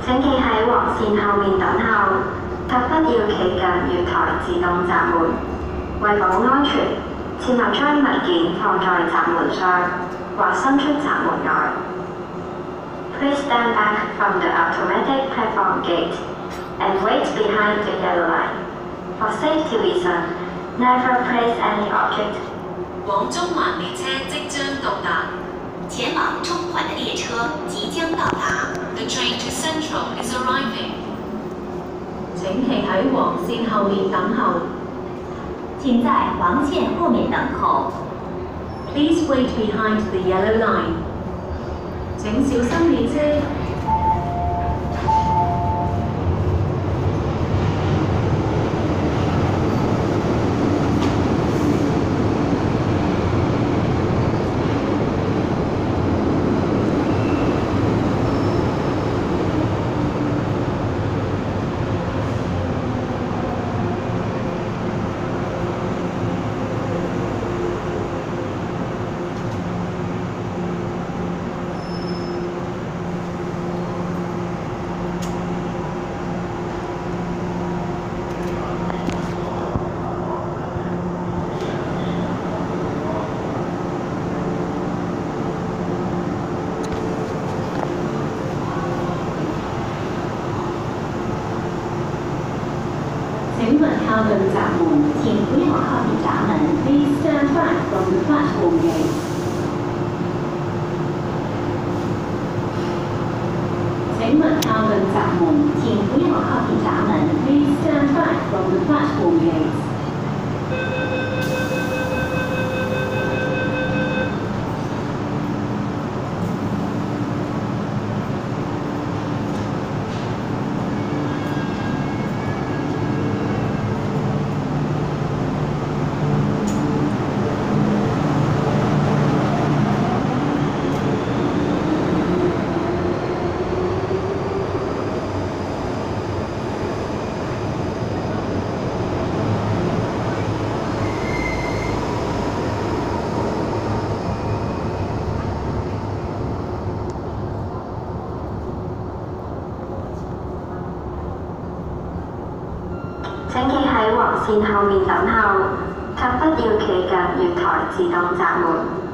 請企喺黃線後面等候，及不要企近月台自動閘門。為保安全，切勿將物件放在閘門上或伸出閘門外。Please stand back from the automatic platform gate and wait behind the yellow line. For safety reasons, never place any object. 往中環列車即將到達。 前往中環的列車即將到達。 The train to Central is arriving. 請企喺黃線後面等候。 請在黃線後面等候。 Please wait behind the yellow line. 請小心列車。请勿靠近閘門，請不要靠近閘門。Please stand back from the platform gate. 請勿靠近閘門，請不要靠近閘門。Please stand back from the platform gate. 請企喺黃線後面等候，及不要企近月台自動閘門。